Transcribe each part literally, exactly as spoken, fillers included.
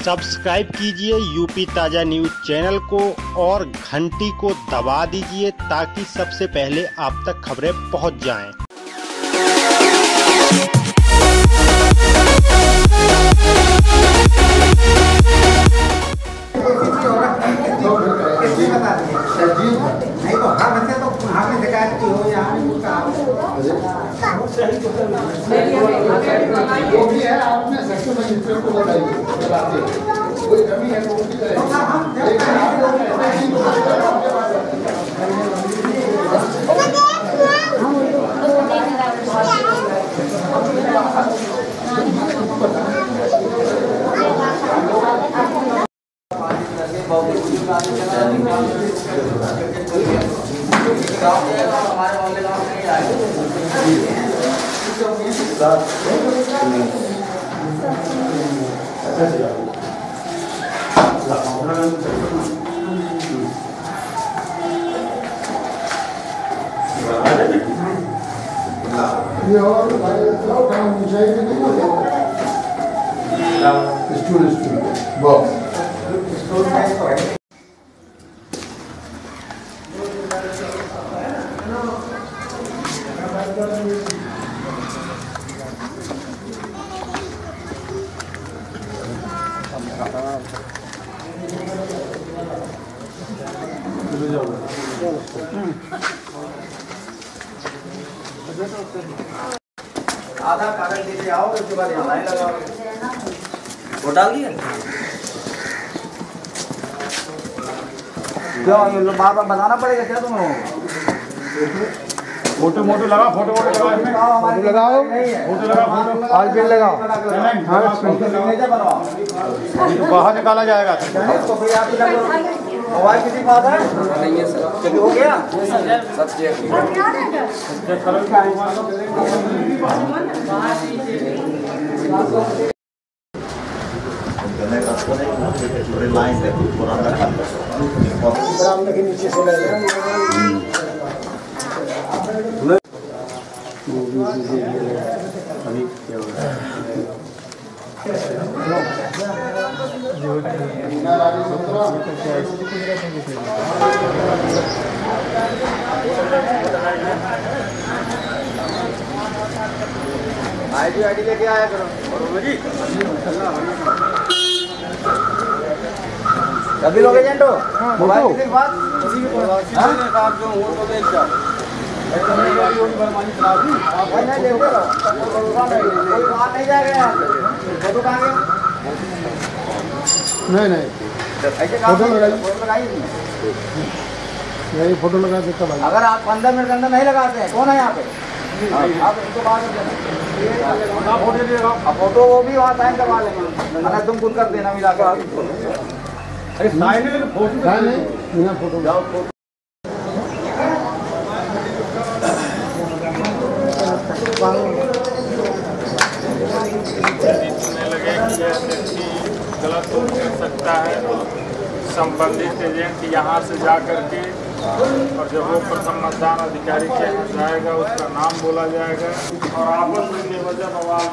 Subscribe कीजिए UP ताज़ा news channel को और घंटी को दबा दीजिए ताकि सबसे पहले आप तक खबरें पहुंच जाएं। नहीं तो हाँ वैसे तो हाँ में शिकायत की हो यहाँ वो भी है आपने सेक्शन मजिस्ट्रेट को बताइए बताते कोई कमी है तो उसकी करें लेकिन आप लोग हमारे मोहल्ले गाँव में नहीं आए ये और काम चाहिए नहीं स्टूल स्टूल बॉक्स स्टोर में तो है आधा कागज लेके आओ उसके बाद यहाँ लाइन लगाओ वो डाल दिए क्यों बार बार बताना पड़ेगा क्या तुम फोटो मोटो लगा फोटो वोटो लगा इसमें फोटो लगाओ फोटो लगा फोटो आज बिल लगाओ तो बाहर निकाला जाएगा तो फिर आप मोबाइल किसी पास है नहीं है सर हो गया सब चेक के नीचे से अभी क्या हो रहा आईडी आईडी लेके आया करो कभी लोग एजेंट हो मोबाइल किसी के पास किसी के पास जो हो तो देख जाओ नहीं नहीं फोटो लगाइए यही फोटो लगा देता भाई। अगर आप पंद्रह मिनट के अंदर नहीं लगाते हैं कौन है यहाँ पे आप इनको बात अब फोटो वो भी वहाँ साइन करवा लेंगे अगर तुम खुद कर देना मिला कर अरे साइन है फोटो नहीं बिना फोटो जाओ गलत हो सकता है तो संबंधित एजेंट यहाँ से जा करके और जब वो प्रथम मतदान अधिकारी के यहाँ जाएगा उसका नाम बोला जाएगा और आपस में बेवजह बवाल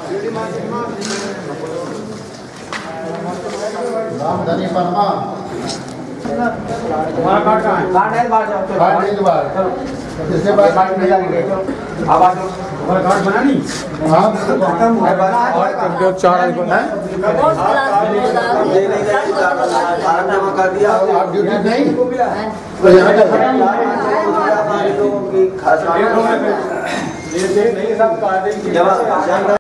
रामधनी वर्मा हमारा कार्ड कहाँ है? कार्ड है बाहर जाओ कार्ड नहीं दोबारा इसके बाद कार्ड मिल जाएंगे आप आ जाओ हमारा कार्ड बना नहीं हाँ और चार आइकन है जमा कर दिया आप ड्यूटी नहीं तो यहाँ का नहीं सब कार्ड